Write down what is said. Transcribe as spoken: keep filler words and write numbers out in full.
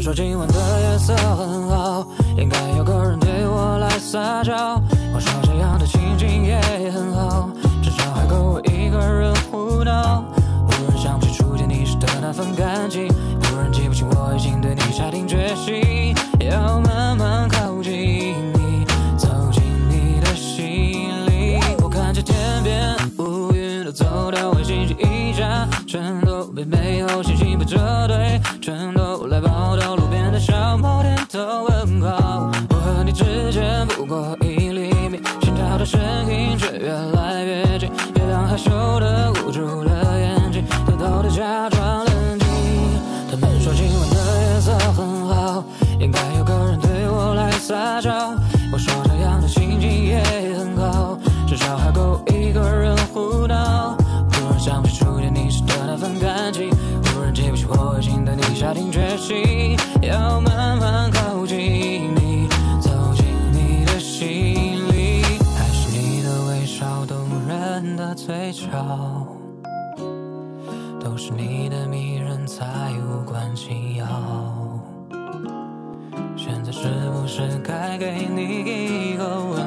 们说今晚的夜色很好，应该有个人对我来撒娇。我说这样的情景也很好，至少还够我一个人胡闹。忽然想起初见你时的那份感情，忽然记不清我已经对你下定决心，要慢慢靠近你，走进你的心里。我看着天边乌云都走到卫星一家，全都被美好星星排着队，全都来报道路边的小猫点头问好。我和你之间不过一厘米，心跳的声音却越来越近，月亮害羞的捂住了眼睛，偷偷的假装冷静。他们说今晚的夜色很好，应该有个人对我来撒娇。我说这样的心情也很好，至少还够一个人胡闹。忽然想起初见你时的那份感情，忽然记不起我已经对你下定决心，要慢慢靠近你，走进你的心里。还是你的微笑动人的嘴角，都是你的迷人才无关紧要。现在是不是该给你一个吻